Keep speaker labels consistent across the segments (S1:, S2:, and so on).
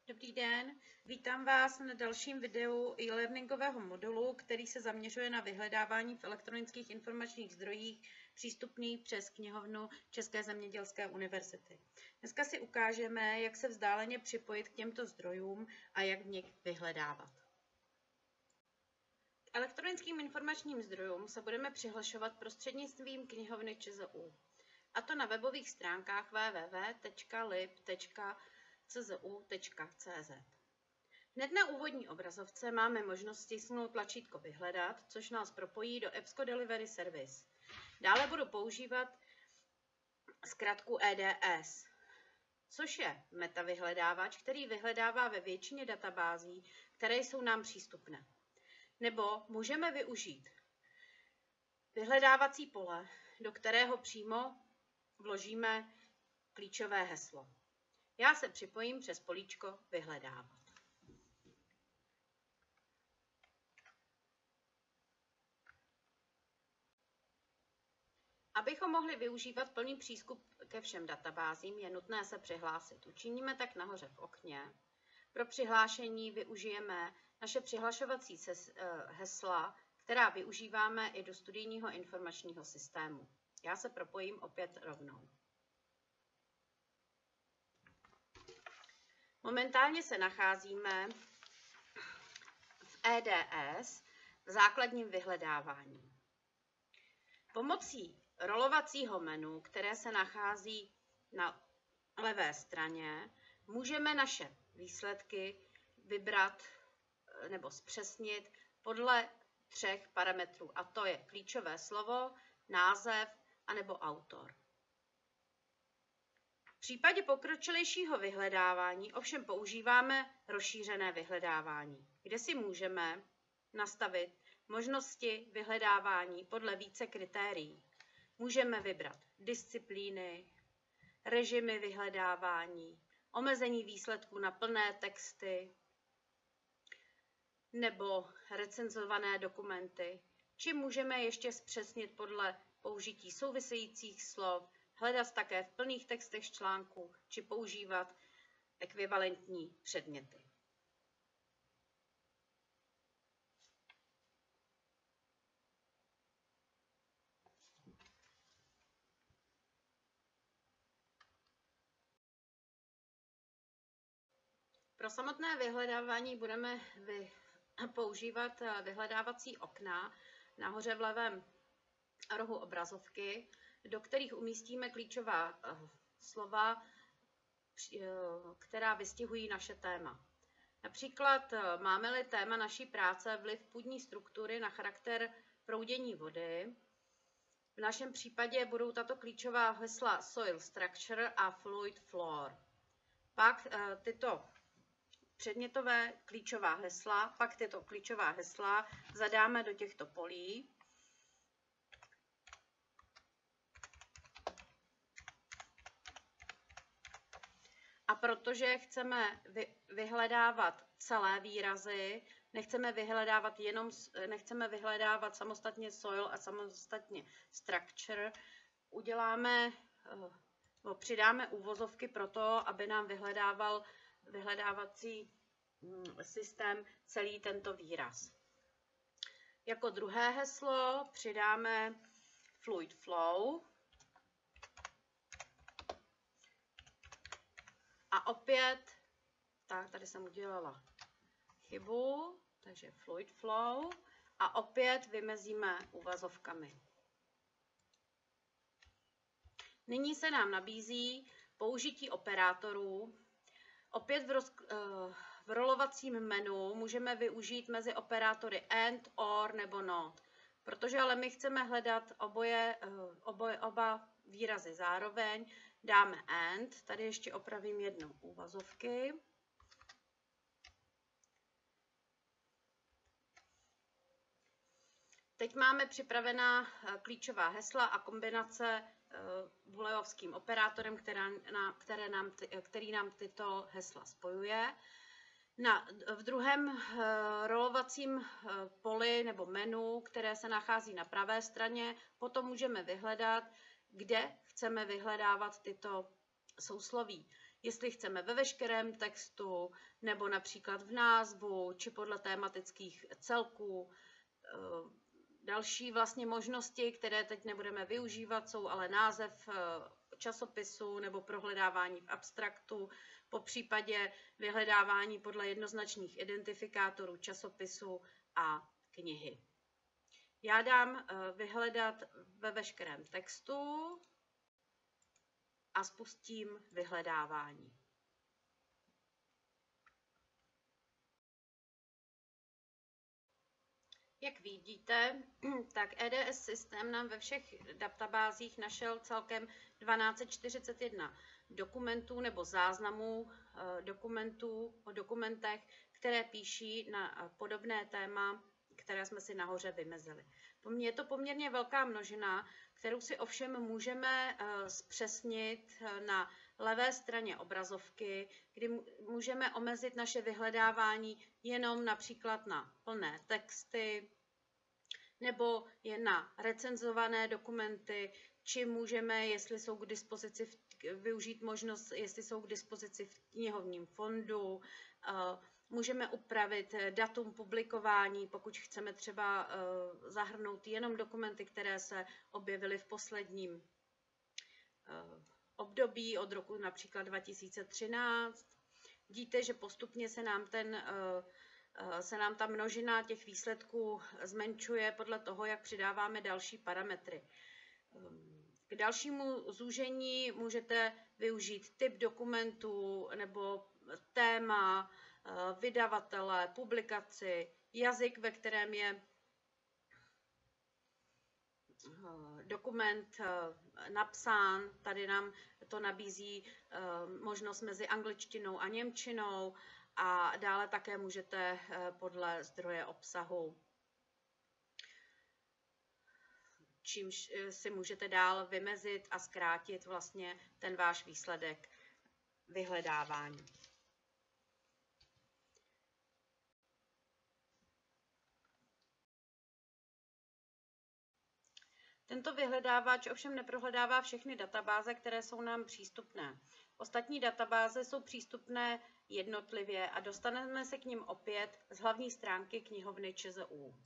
S1: Dobrý den, vítám vás na dalším videu e-learningového modulu, který se zaměřuje na vyhledávání v elektronických informačních zdrojích přístupných přes knihovnu České zemědělské univerzity. Dneska si ukážeme, jak se vzdáleně připojit k těmto zdrojům a jak v nich vyhledávat. K elektronickým informačním zdrojům se budeme přihlašovat prostřednictvím knihovny ČZÚ, a to na webových stránkách www.lib.czu.cz. Hned na úvodní obrazovce máme možnost stisknout tlačítko Vyhledat, což nás propojí do EBSCO Delivery Service. Dále budu používat zkratku EDS, což je metavyhledávač, který vyhledává ve většině databází, které jsou nám přístupné. Nebo můžeme využít vyhledávací pole, do kterého přímo vložíme klíčové heslo. Já se připojím přes políčko Vyhledávat. Abychom mohli využívat plný přístup ke všem databázím, je nutné se přihlásit. Učiníme tak nahoře v okně. Pro přihlášení využijeme naše přihlašovací hesla, která využíváme i do studijního informačního systému. Já se propojím opět rovnou. Momentálně se nacházíme v EDS v základním vyhledávání. Pomocí rolovacího menu, které se nachází na levé straně, můžeme naše výsledky vybrat nebo zpřesnit podle 3 parametrů, a to je klíčové slovo, název anebo autor. V případě pokročilejšího vyhledávání ovšem používáme rozšířené vyhledávání, kde si můžeme nastavit možnosti vyhledávání podle více kritérií. Můžeme vybrat disciplíny, režimy vyhledávání, omezení výsledků na plné texty nebo recenzované dokumenty, či můžeme ještě zpřesnit podle použití souvisejících slov, hledat také v plných textech článků, či používat ekvivalentní předměty. Pro samotné vyhledávání budeme používat vyhledávací okna nahoře v levém rohu obrazovky, do kterých umístíme klíčová slova, která vystihují naše téma. Například máme-li téma naší práce vliv půdní struktury na charakter proudění vody, v našem případě budou tato klíčová hesla Soil Structure a Fluid Floor. Pak tyto klíčová hesla zadáme do těchto polí. A protože chceme vyhledávat celé výrazy, nechceme vyhledávat samostatně soil a samostatně structure, přidáme uvozovky pro to, aby nám vyhledával vyhledávací systém celý tento výraz. Jako druhé heslo přidáme Fluid Flow. A opět, tady jsem udělala chybu, takže Fluid Flow. A opět vymezíme uvazovkami. Nyní se nám nabízí použití operátorů. Opět v rolovacím menu můžeme využít mezi operátory AND, OR nebo NOT. Protože ale my chceme hledat oba výrazy zároveň, dáme AND, tady ještě opravím jednou uvazovky. Teď máme připravená klíčová hesla a kombinace booleovským operátorem, který nám tyto hesla spojuje. V druhém rolovacím poli nebo menu, které se nachází na pravé straně, potom můžeme vyhledat, kde chceme vyhledávat tyto sousloví. jestli chceme ve veškerém textu, nebo například v názvu, či podle tématických celků. Další vlastně možnosti, které teď nebudeme využívat, jsou ale název časopisu nebo prohledávání v abstraktu, po případě vyhledávání podle jednoznačných identifikátorů časopisu a knihy. Já dám vyhledat ve veškerém textu a spustím vyhledávání. Jak vidíte, tak EDS systém nám ve všech databázích našel celkem 1241 dokumentů nebo záznamů dokumentů o dokumentech, které píší na podobné téma, které jsme si nahoře vymezili. Je to poměrně velká množina, kterou si ovšem můžeme zpřesnit na levé straně obrazovky, kdy můžeme omezit naše vyhledávání jenom například na plné texty nebo jen na recenzované dokumenty, či můžeme, jestli jsou k dispozici, využít možnost, jestli jsou k dispozici v knihovním fondu. Můžeme upravit datum publikování, pokud chceme třeba zahrnout jenom dokumenty, které se objevily v posledním období od roku například 2013. Vidíte, že postupně se nám ta množina těch výsledků zmenšuje podle toho, jak přidáváme další parametry. K dalšímu zúžení můžete využít typ dokumentů nebo téma, vydavatele, publikaci, jazyk, ve kterém je dokument napsán. Tady nám to nabízí možnost mezi angličtinou a němčinou a dále také můžete podle zdroje obsahu, čímž si můžete dál vymezit a zkrátit vlastně ten váš výsledek vyhledávání. Tento vyhledávač ovšem neprohledává všechny databáze, které jsou nám přístupné. Ostatní databáze jsou přístupné jednotlivě a dostaneme se k nim opět z hlavní stránky knihovny ČSÚ.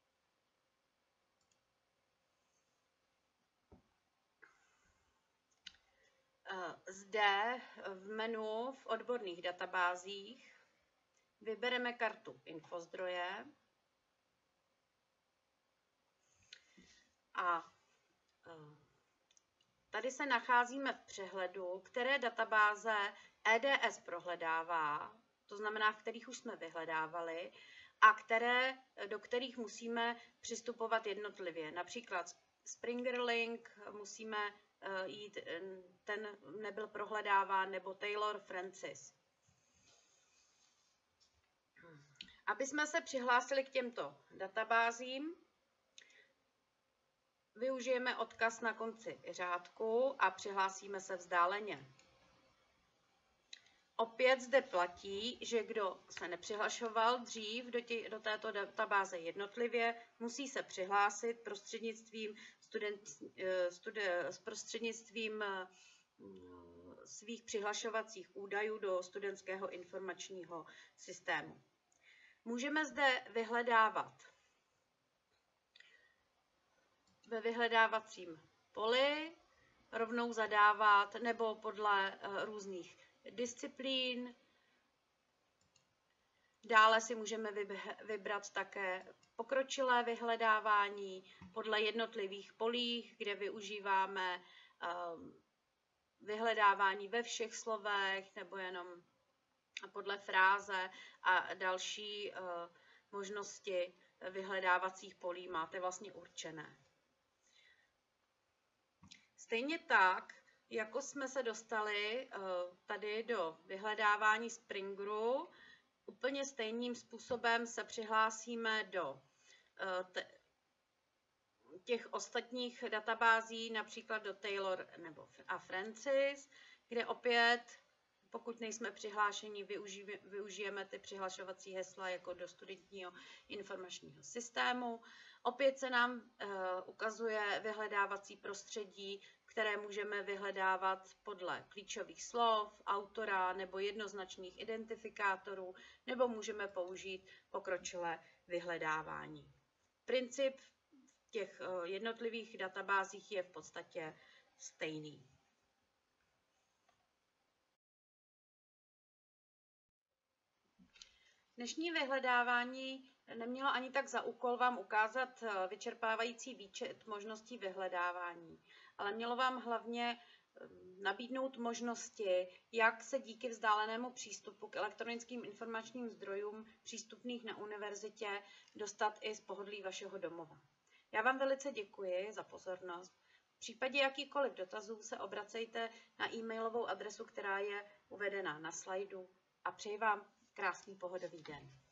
S1: Zde v menu v odborných databázích vybereme kartu Infozdroje a tady se nacházíme v přehledu, které databáze EDS prohledává, to znamená, v kterých už jsme vyhledávali, a do kterých musíme přistupovat jednotlivě. Například Springerlink musíme jít, ten nebyl prohledáván, nebo Taylor Francis. Aby jsme se přihlásili k těmto databázím, využijeme odkaz na konci řádku a přihlásíme se vzdáleně. Opět zde platí, že kdo se nepřihlašoval dřív do této databáze jednotlivě, musí se přihlásit prostřednictvím svých přihlašovacích údajů do studentského informačního systému. Můžeme zde vyhledávat ve vyhledávacím poli, rovnou zadávat nebo podle různých disciplín. Dále si můžeme vybrat také pokročilé vyhledávání podle jednotlivých polích, kde využíváme vyhledávání ve všech slovech nebo jenom podle fráze a další možnosti vyhledávacích polí máte vlastně určené. Stejně tak, jako jsme se dostali tady do vyhledávání Springeru, úplně stejným způsobem se přihlásíme do těch ostatních databází, například do Taylor nebo a Francis, kde opět, pokud nejsme přihlášeni, využijeme ty přihlašovací hesla jako do studentního informačního systému. Opět se nám ukazuje vyhledávací prostředí, které můžeme vyhledávat podle klíčových slov, autora nebo jednoznačných identifikátorů, nebo můžeme použít pokročilé vyhledávání. Princip v těch jednotlivých databázích je v podstatě stejný. Dnešní vyhledávání nemělo ani tak za úkol vám ukázat vyčerpávající výčet možností vyhledávání, ale mělo vám hlavně nabídnout možnosti, jak se díky vzdálenému přístupu k elektronickým informačním zdrojům přístupných na univerzitě dostat i z pohodlí vašeho domova. Já vám velice děkuji za pozornost. V případě jakýchkoliv dotazů se obracejte na e-mailovou adresu, která je uvedena na slajdu, a přeji vám krásný pohodový den.